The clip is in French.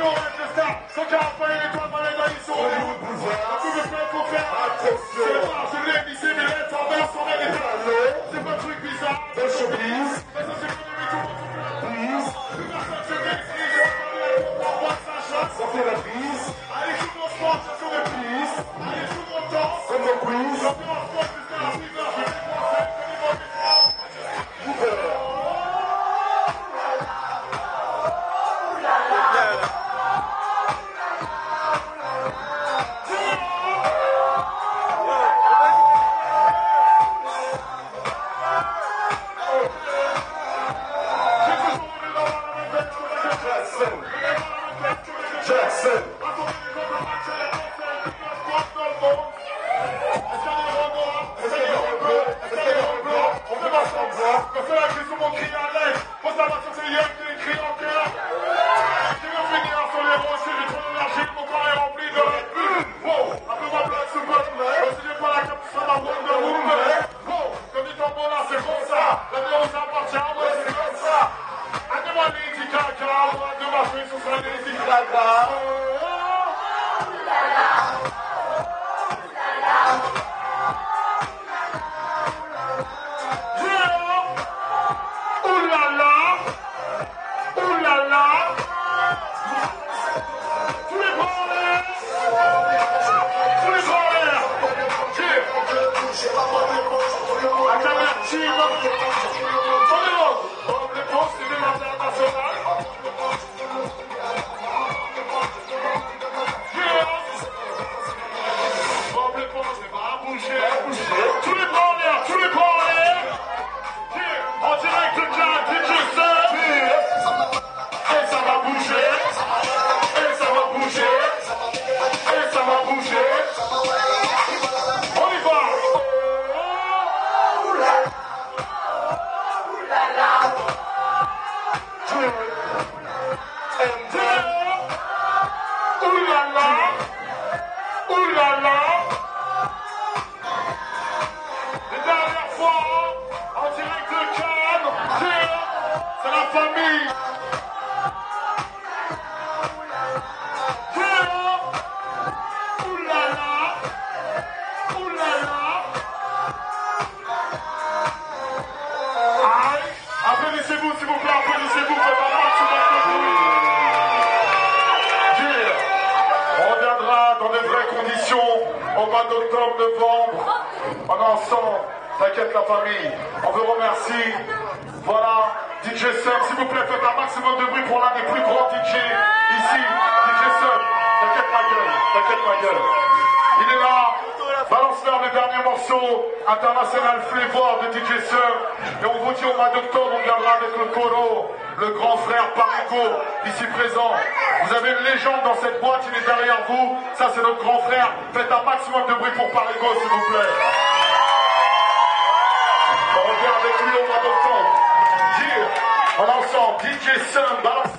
Au mois d'octobre, novembre, on est ensemble, t'inquiète la famille, on vous remercie. Voilà, DJ Sub, s'il vous plaît, faites un maximum de bruit pour l'un des plus grands DJ ici, DJ Sub, t'inquiète ma gueule, il est là, balance-leur le dernier morceau, International Flavor de DJ Sub, et on vous dit au mois d'octobre, on viendra avec le Coro, le grand frère Parigo, ici présent. Vous avez une légende dans cette boîte, il est derrière vous. Ça, c'est notre grand frère. Faites un maximum de bruit pour Parigo, s'il vous plaît. On revient avec lui au mois d'octobre. On est ensemble. DJ Sun, balance.